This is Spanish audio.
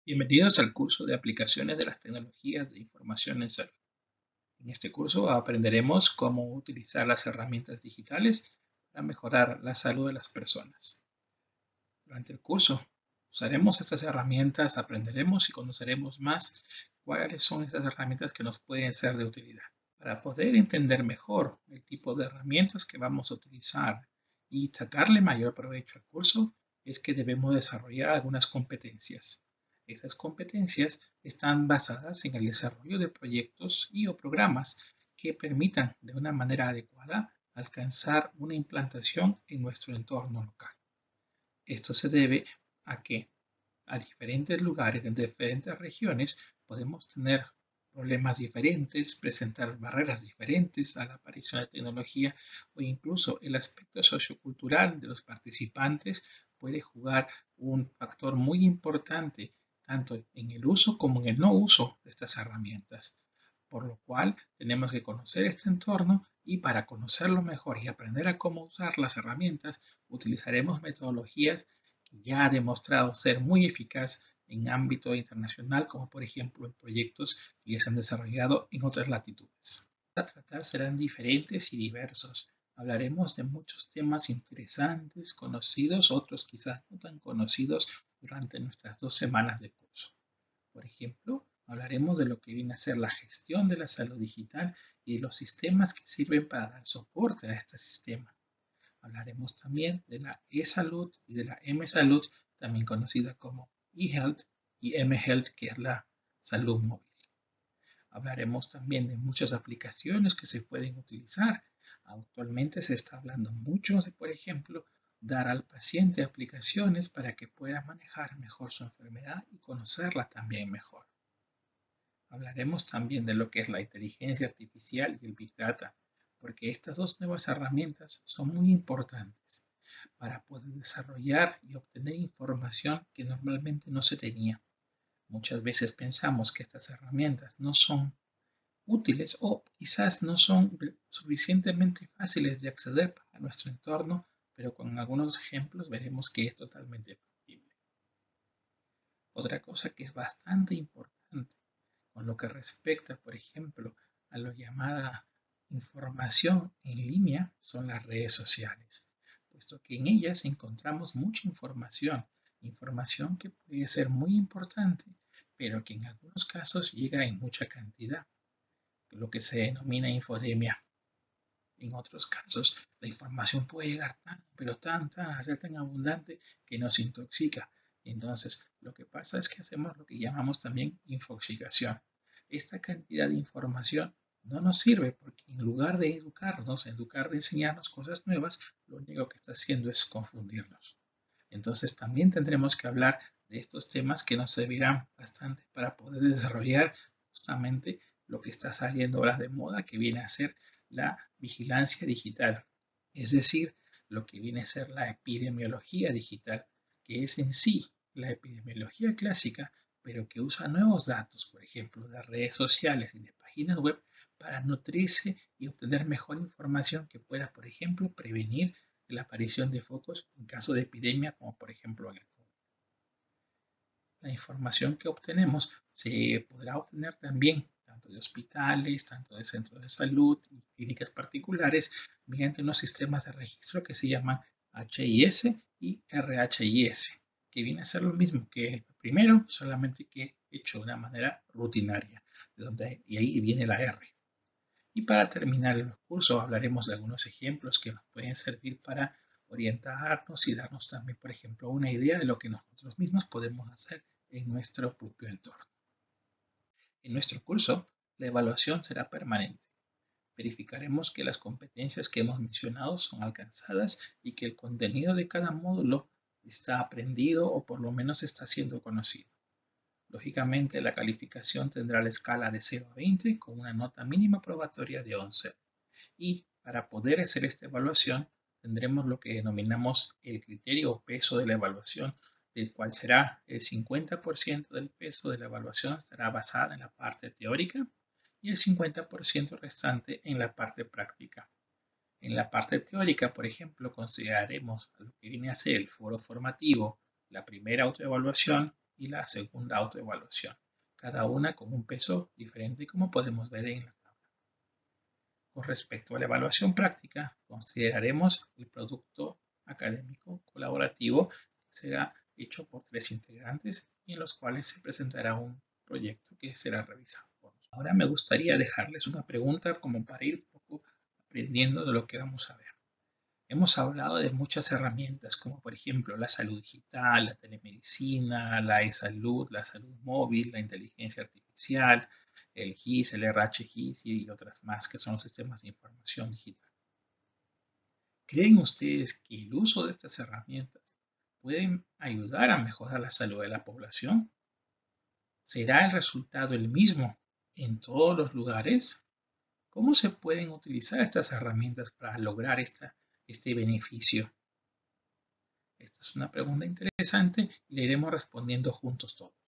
Bienvenidos al curso de aplicaciones de las tecnologías de información en salud. En este curso aprenderemos cómo utilizar las herramientas digitales para mejorar la salud de las personas. Durante el curso usaremos estas herramientas, aprenderemos y conoceremos más cuáles son estas herramientas que nos pueden ser de utilidad. Para poder entender mejor el tipo de herramientas que vamos a utilizar y sacarle mayor provecho al curso, es que debemos desarrollar algunas competencias. Estas competencias están basadas en el desarrollo de proyectos y o programas que permitan de una manera adecuada alcanzar una implantación en nuestro entorno local. Esto se debe a que a diferentes lugares, en diferentes regiones, podemos tener problemas diferentes, presentar barreras diferentes a la aparición de tecnología o incluso el aspecto sociocultural de los participantes puede jugar un factor muy importante tanto en el uso como en el no uso de estas herramientas. Por lo cual tenemos que conocer este entorno y para conocerlo mejor y aprender a cómo usar las herramientas, utilizaremos metodologías que ya ha demostrado ser muy eficaz en ámbito internacional, como por ejemplo en proyectos que ya se han desarrollado en otras latitudes. A tratar serán diferentes y diversos. Hablaremos de muchos temas interesantes, conocidos, otros quizás no tan conocidos durante nuestras 2 semanas de curso. Por ejemplo, hablaremos de lo que viene a ser la gestión de la salud digital y de los sistemas que sirven para dar soporte a este sistema. Hablaremos también de la e-salud y de la m-salud, también conocida como e-health y m-health, que es la salud móvil. Hablaremos también de muchas aplicaciones que se pueden utilizar. Actualmente se está hablando mucho de, por ejemplo, dar al paciente aplicaciones para que pueda manejar mejor su enfermedad y conocerla también mejor. Hablaremos también de lo que es la inteligencia artificial y el Big Data, porque estas dos nuevas herramientas son muy importantes para poder desarrollar y obtener información que normalmente no se tenía. Muchas veces pensamos que estas herramientas no son útiles o quizás no son suficientemente fáciles de acceder para nuestro entorno, pero con algunos ejemplos veremos que es totalmente factible. Otra cosa que es bastante importante con lo que respecta, por ejemplo, a lo llamada información en línea son las redes sociales, puesto que en ellas encontramos mucha información, información que puede ser muy importante, pero que en algunos casos llega en mucha cantidad, lo que se denomina infodemia. En otros casos, la información puede llegar tan, pero a ser tan abundante que nos intoxica. Entonces, lo que pasa es que hacemos lo que llamamos también infoxicación. Esta cantidad de información no nos sirve porque en lugar de educarnos, en lugar de enseñarnos cosas nuevas, lo único que está haciendo es confundirnos. Entonces, también tendremos que hablar de estos temas que nos servirán bastante para poder desarrollar justamente lo que está saliendo ahora de moda, que viene a ser la vigilancia digital, es decir, lo que viene a ser la epidemiología digital, que es en sí la epidemiología clásica, pero que usa nuevos datos, por ejemplo, de redes sociales y de páginas web, para nutrirse y obtener mejor información que pueda, por ejemplo, prevenir la aparición de focos en caso de epidemia, como por ejemplo en el COVID. La información que obtenemos se podrá obtener también tanto de hospitales, tanto de centros de salud y clínicas particulares mediante unos sistemas de registro que se llaman HIS y RHIS, que viene a ser lo mismo que el primero, solamente que hecho de una manera rutinaria, y ahí viene la R. Y para terminar el curso hablaremos de algunos ejemplos que nos pueden servir para orientarnos y darnos también, por ejemplo, una idea de lo que nosotros mismos podemos hacer en nuestro propio entorno. En nuestro curso, la evaluación será permanente. Verificaremos que las competencias que hemos mencionado son alcanzadas y que el contenido de cada módulo está aprendido o por lo menos está siendo conocido. Lógicamente, la calificación tendrá la escala de 0 a 20 con una nota mínima probatoria de 11. Y para poder hacer esta evaluación, tendremos lo que denominamos el criterio o peso de la evaluación, el cual será el 50% del peso de la evaluación estará basada en la parte teórica y el 50% restante en la parte práctica. En la parte teórica, por ejemplo, consideraremos lo que viene a ser el foro formativo, la primera autoevaluación, y la segunda autoevaluación, cada una con un peso diferente como podemos ver en la tabla. Con respecto a la evaluación práctica, consideraremos el producto académico colaborativo que será hecho por 3 integrantes y en los cuales se presentará un proyecto que será revisado por nosotros. Ahora me gustaría dejarles una pregunta como para ir un poco aprendiendo de lo que vamos a ver. Hemos hablado de muchas herramientas, como por ejemplo la salud digital, la telemedicina, la e-salud, la salud móvil, la inteligencia artificial, el GIS, el RHGIS y otras más que son los sistemas de información digital. ¿Creen ustedes que el uso de estas herramientas pueden ayudar a mejorar la salud de la población? ¿Será el resultado el mismo en todos los lugares? ¿Cómo se pueden utilizar estas herramientas para lograr este beneficio? Esta es una pregunta interesante y le iremos respondiendo juntos todos.